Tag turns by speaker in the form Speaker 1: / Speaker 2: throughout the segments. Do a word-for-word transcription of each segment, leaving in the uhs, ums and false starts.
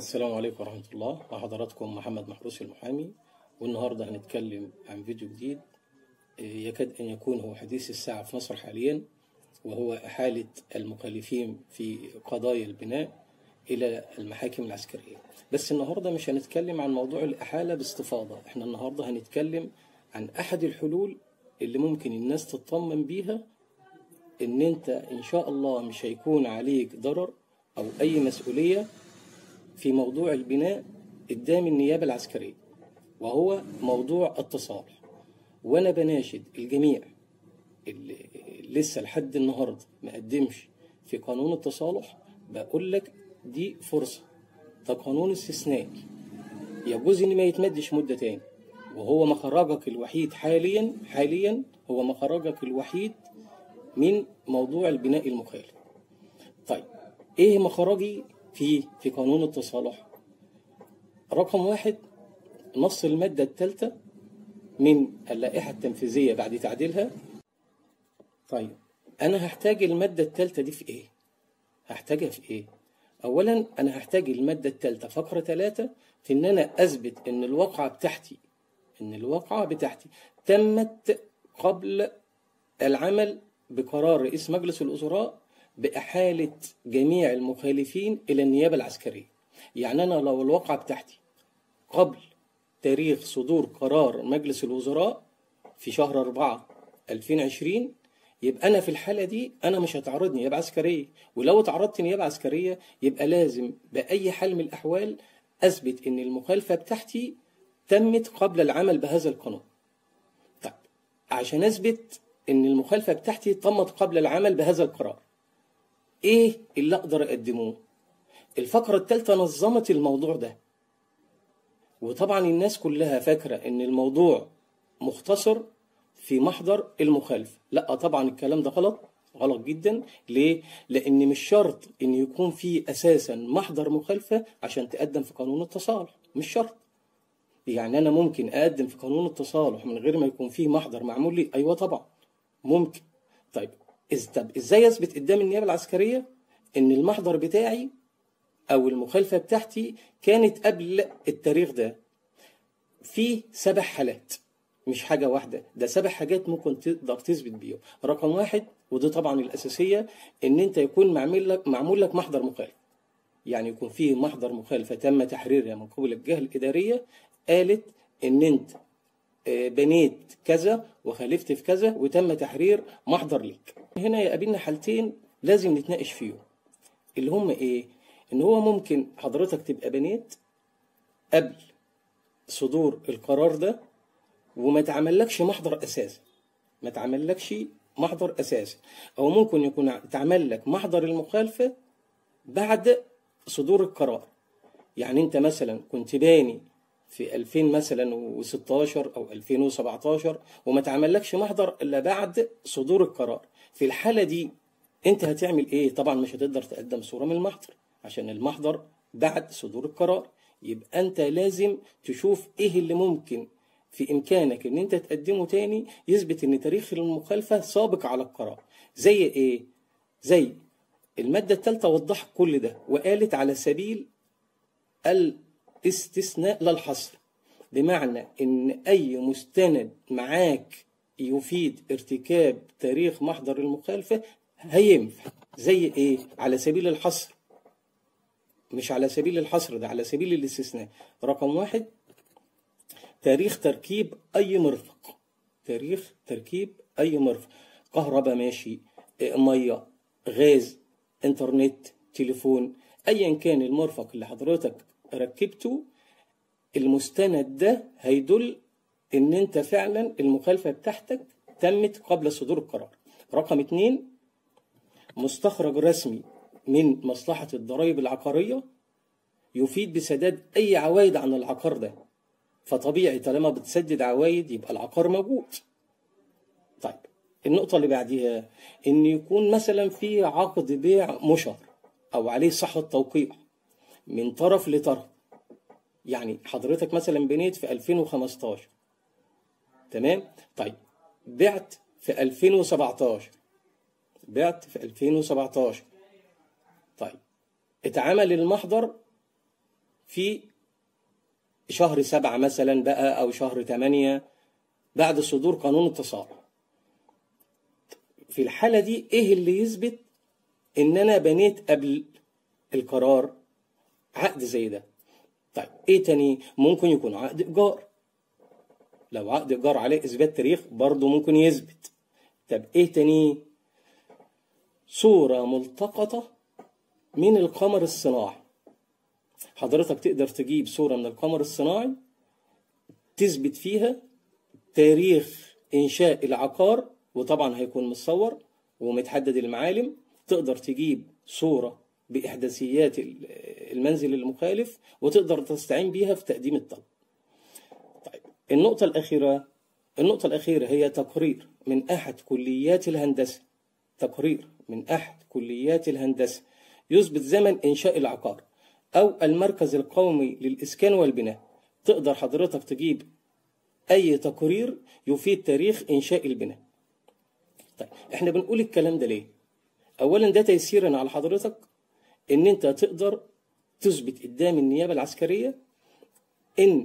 Speaker 1: السلام عليكم ورحمة الله. مع حضراتكم محمد محروس المحامي، والنهاردة هنتكلم عن فيديو جديد يكاد أن يكون هو حديث الساعة في مصر حاليا، وهو إحالة المخالفين في قضايا البناء إلى المحاكم العسكرية. بس النهاردة مش هنتكلم عن موضوع الإحالة باستفاضة، احنا النهاردة هنتكلم عن أحد الحلول اللي ممكن الناس تطمن بيها إن أنت إن شاء الله مش هيكون عليك ضرر أو أي مسؤولية في موضوع البناء قدام النيابة العسكرية، وهو موضوع التصالح. وأنا بناشد الجميع اللي لسه لحد النهاردة ما قدمش في قانون التصالح، بقول لك دي فرصة، ده قانون استثنائي يجوز إن ما يتمدش مدة تاني، وهو مخرجك الوحيد حاليا حاليا هو مخرجك الوحيد من موضوع البناء المخالف. طيب إيه مخرجي في في قانون التصالح؟ رقم واحد، نص المادة الثالثة من اللائحة التنفيذية بعد تعديلها. طيب أنا هحتاج المادة الثالثة دي في إيه؟ هحتاجها في إيه؟ أولا أنا هحتاج المادة الثالثة فقرة ثلاثة في إن أنا أثبت إن الواقعة بتاعتي إن الواقعة بتاعتي تمت قبل العمل بقرار رئيس مجلس الوزراء بإحالة جميع المخالفين إلى النيابة العسكرية. يعني أنا لو الواقعة بتاعتي قبل تاريخ صدور قرار مجلس الوزراء في شهر أربعة ألفين وعشرين، يبقى أنا في الحالة دي أنا مش هتعرض نيابة عسكرية، ولو تعرضت نيابة عسكرية يبقى لازم بأي حال من الأحوال أثبت إن المخالفة بتاعتي تمت قبل العمل بهذا القانون. طيب عشان أثبت إن المخالفة بتاعتي تمت قبل العمل بهذا القرار، إيه اللي أقدر أقدمه؟ الفقرة الثالثة نظمت الموضوع ده، وطبعا الناس كلها فاكرة إن الموضوع مختصر في محضر المخالفة. لا طبعا الكلام ده غلط غلط جدا. ليه؟ لأن مش شرط إن يكون في أساسا محضر مخالفة عشان تقدم في قانون التصالح، مش شرط. يعني أنا ممكن أقدم في قانون التصالح من غير ما يكون فيه محضر معمول لي؟ أيوة طبعا ممكن. طيب طب إزاي أثبت قدام النيابة العسكرية إن المحضر بتاعي أو المخالفة بتاعتي كانت قبل التاريخ ده؟ في سبع حالات، مش حاجة واحدة، ده سبع حاجات ممكن تقدر تثبت بيهم. رقم واحد، ودي طبعا الأساسية، إن أنت يكون معمول لك معمول لك محضر مخالف. يعني يكون فيه محضر مخالفة تم تحريرها من قبل الجهة الإدارية، قالت إن أنت بنيت كذا وخالفت في كذا وتم تحرير محضر ليك. هنا يقابلنا حالتين لازم نتناقش فيهم، اللي هم إيه؟ إن هو ممكن حضرتك تبقى بنيت قبل صدور القرار ده وما تعملكش محضر أساسا، ما تعملكش محضر أساسا، أو ممكن يكون تعمل لك محضر المخالفة بعد صدور القرار. يعني أنت مثلا كنت باني في ألفين مثلا وستاشر أو ألفين وسبعتاشر وما تعملكش محضر إلا بعد صدور القرار. في الحالة دي أنت هتعمل إيه؟ طبعا مش هتقدر تقدم صورة من المحضر عشان المحضر بعد صدور القرار. يبقى أنت لازم تشوف إيه اللي ممكن في إمكانك إن أنت تقدمه تاني يثبت إن تاريخ المخالفة سابق على القرار. زي إيه؟ زي المادة الثالثة وضحت كل ده وقالت على سبيل الاستثناء لا الحصر، بمعنى إن أي مستند معاك يفيد ارتكاب تاريخ محضر المخالفة هينفع. زي إيه؟ على سبيل الحصر، مش على سبيل الحصر، ده على سبيل الاستثناء. رقم واحد، تاريخ تركيب أي مرفق، تاريخ تركيب أي مرفق، كهرباء ماشي، مية، غاز، انترنت، تليفون، أيا كان المرفق اللي حضرتك ركبته، المستند ده هيدل إن أنت فعلا المخالفة بتاعتك تمت قبل صدور القرار. رقم اتنين، مستخرج رسمي من مصلحة الضرائب العقارية يفيد بسداد أي عوائد عن العقار ده، فطبيعي طالما بتسدد عوائد يبقى العقار موجود. طيب النقطة اللي بعديها، إن يكون مثلا في عقد بيع مشهر أو عليه صحة توقيع من طرف لطرف. يعني حضرتك مثلا بنيت في ألفين وخمستاشر، تمام؟ طيب بعت في ألفين وسبعتاشر، بعت في ألفين وسبعتاشر، طيب اتعمل المحضر في شهر سبعة مثلا بقى أو شهر ثمانية بعد صدور قانون التصالح. في الحالة دي إيه اللي يثبت إن أنا بنيت قبل القرار عقد زي ده؟ طيب إيه تاني؟ ممكن يكون عقد إيجار. لو عقد إيجار عليه إثبات تاريخ برضه ممكن يثبت. طب إيه تاني؟ صورة ملتقطة من القمر الصناعي. حضرتك تقدر تجيب صورة من القمر الصناعي تثبت فيها تاريخ إنشاء العقار، وطبعا هيكون متصور ومتحدد المعالم. تقدر تجيب صورة بإحداثيات المنزل المخالف وتقدر تستعين بيها في تقديم الطلب. طيب النقطة الأخيرة النقطة الأخيرة هي تقرير من أحد كليات الهندسة. تقرير من أحد كليات الهندسة يثبت زمن إنشاء العقار أو المركز القومي للإسكان والبناء. تقدر حضرتك تجيب أي تقرير يفيد تاريخ إنشاء البناء. طيب إحنا بنقول الكلام ده ليه؟ أولا ده تيسيرا على حضرتك إن أنت تقدر تثبت قدام النيابة العسكرية إن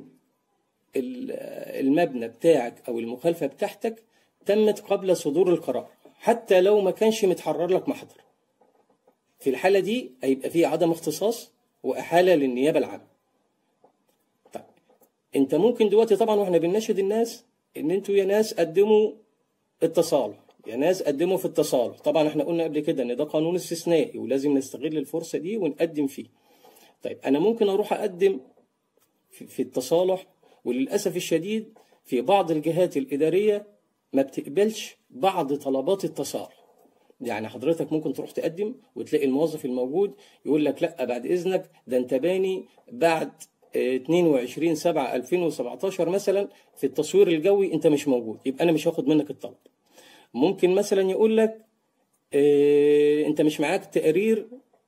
Speaker 1: المبنى بتاعك أو المخالفة بتاعتك تمت قبل صدور القرار، حتى لو ما كانش متحرر لك محضر. في الحالة دي هيبقى فيه عدم اختصاص وإحالة للنيابة العامة. طيب أنت ممكن دلوقتي طبعا وإحنا بنناشد الناس إن أنتوا يا ناس قدموا التصالح، يا ناس قدموا في التصالح. طبعا إحنا قلنا قبل كده إن ده قانون استثنائي ولازم نستغل الفرصة دي ونقدم فيه. طيب أنا ممكن أروح أقدم في التصالح، وللأسف الشديد في بعض الجهات الإدارية ما بتقبلش بعض طلبات التصالح. يعني حضرتك ممكن تروح تقدم وتلاقي الموظف الموجود يقول لك لا بعد إذنك ده أنت باني بعد اثنين وعشرين سبعة ألفين وسبعتاشر مثلا في التصوير الجوي أنت مش موجود، يبقى أنا مش هاخد منك الطلب. ممكن مثلا يقول لك اه أنت مش معاك تقرير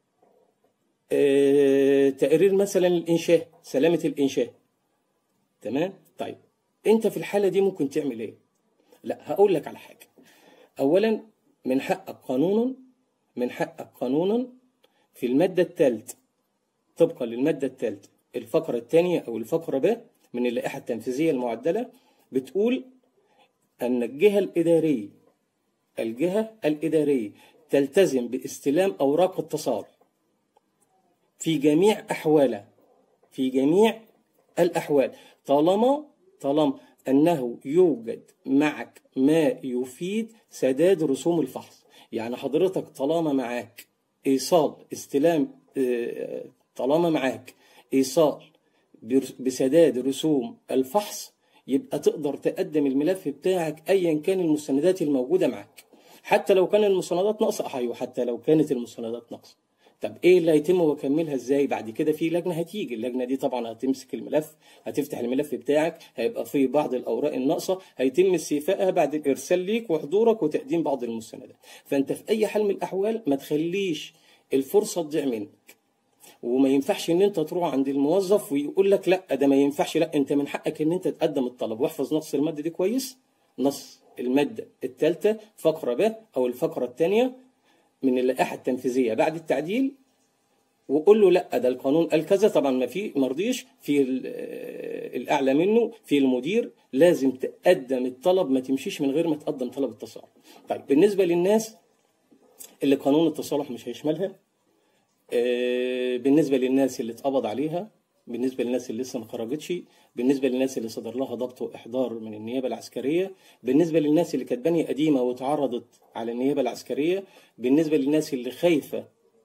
Speaker 1: اه تقرير مثلا الإنشاء، سلامة الإنشاء. تمام؟ طيب أنت في الحالة دي ممكن تعمل إيه؟ لا هقول لك على حاجة. أولا من حقك قانونا من حقك قانونا في المادة الثالثة طبقا للمادة الثالثة الفقرة الثانية أو الفقرة ب من اللائحة التنفيذية المعدلة بتقول أن الجهة الإدارية الجهة الإدارية تلتزم باستلام أوراق التصالح في جميع أحوالها في جميع الأحوال طالما طالما أنه يوجد معك ما يفيد سداد رسوم الفحص. يعني حضرتك طالما معاك إيصال استلام طالما معاك إيصال بسداد رسوم الفحص يبقى تقدر تقدم الملف بتاعك أيا كان المستندات الموجودة معاك، حتى لو كان المستندات ناقصة. أيوه حتى لو كانت المستندات ناقصة. طب ايه اللي هيتم واكملها ازاي؟ بعد كده في لجنه هتيجي، اللجنه دي طبعا هتمسك الملف، هتفتح الملف بتاعك، هيبقى فيه بعض الاوراق الناقصه هيتم استيفائها بعد الارسال ليك وحضورك وتقديم بعض المستندات. فانت في اي حال من الاحوال ما تخليش الفرصه تضيع منك، وما ينفعش ان انت تروح عند الموظف ويقول لك لا ده ما ينفعش. لا انت من حقك ان انت تقدم الطلب. واحفظ نص الماده دي كويس، نص الماده الثالثه فقره ب او الفقره الثانيه من اللائحة التنفيذية بعد التعديل، وقول له لا ده القانون قال كذا. طبعا ما في مرضيش في الأعلى منه في المدير لازم تقدم الطلب، ما تمشيش من غير ما تقدم طلب التصالح. طيب بالنسبة للناس اللي قانون التصالح مش هيشملها، بالنسبة للناس اللي اتقبض عليها، بالنسبة للناس اللي لسه ما خرجتش، بالنسبة للناس اللي صدر لها ضبط وإحضار من النيابة العسكرية، بالنسبة للناس اللي كانت بنية قديمة وتعرضت على النيابة العسكرية، بالنسبة للناس اللي خايفة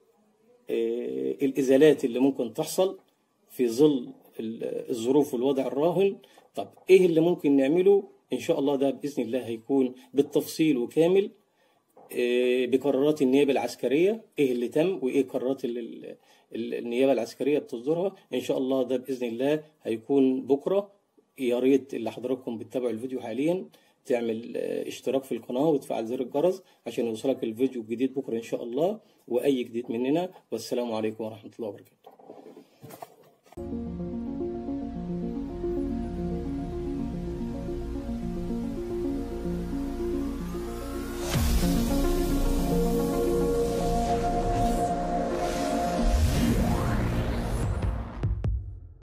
Speaker 1: الإزالات اللي ممكن تحصل في ظل الظروف والوضع الراهن. طب إيه اللي ممكن نعمله؟ إن شاء الله ده بإذن الله هيكون بالتفصيل وكامل بقرارات النيابة العسكرية، إيه اللي تم وإيه قرارات اللي النيابة العسكرية بتصدرها. إن شاء الله ده بإذن الله هيكون بكرة. يا ريت اللي حضراتكم بتتابعوا الفيديو حاليا تعمل اشتراك في القناة وتفعل زر الجرس عشان يوصلك الفيديو الجديد بكرة إن شاء الله وأي جديد مننا. والسلام عليكم ورحمة الله وبركاته.